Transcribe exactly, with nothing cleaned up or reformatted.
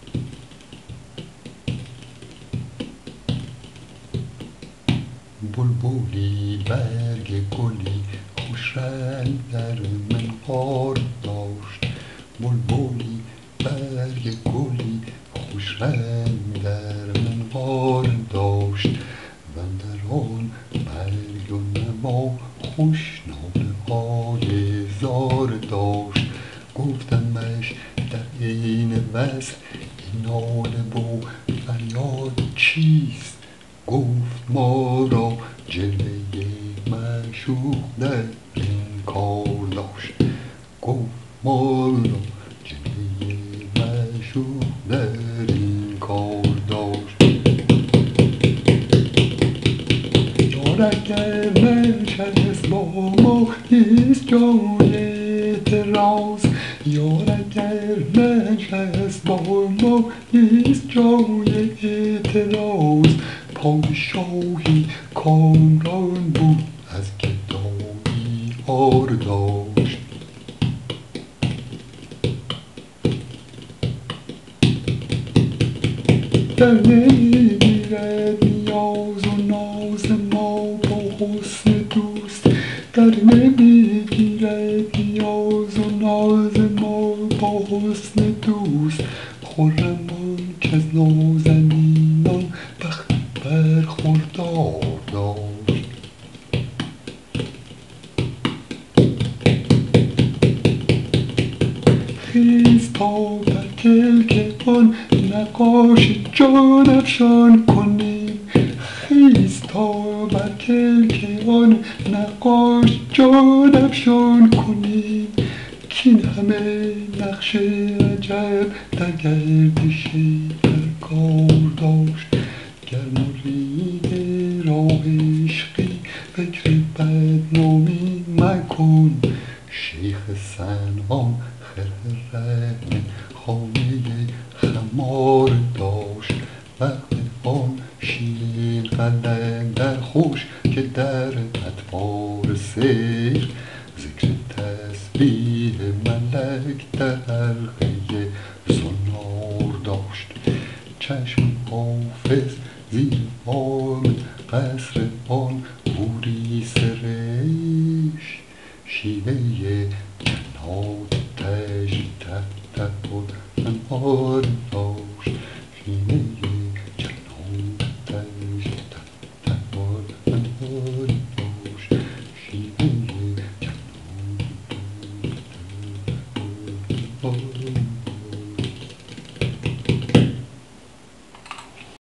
بلبلی برگ گلی خوش رنگ در منقار داشت. بلبلی برگ گلی خوش رنگ در منقار داشت، واندر آن برگ و نوا خوش ناله های زار داشت. گفتمش در عین وصل این ناله و فریاد چیست؟ گفت ما را جلوه معشوق در این کار داشت. گفت ما را جلوه معشوق در این کار داشت. یار اگر ننشست با ما نیست جای اعتراض، یار اگر ننشست با ما نیست جای اعتراض. پادشاهی کامران بود از گدایی عار داشت. در نمیگیرد نیاز و ناز ما با حسن دوست، در نمیگیرد نیاز و ناز ما با حسن دوست. خرم آن کز نازنینان بخت برخوردار داشت. خیز تا بر کلک آن نقاش جان افشان کنیم، خیز تا بر کلک آن نقاش جان افشان کنیم. کین همه نقش عجب در گردش در کار داشت. گر مرید راه عشقی فکر بدنامی مکن، شیخ صنعان خرقه خانه خمار داشت. وقت آن شیرین قلندر خوش که در اطوار سیر ذکر تسبیح ملک در حلقه زنار داشت. چشم حافظ زیر بام قصر آن حوری سرشت، شیوه جنات تجری تحت الانهار داشت. شیوه جنات تجری تحت الانهار داشت. شیوه جنات تجری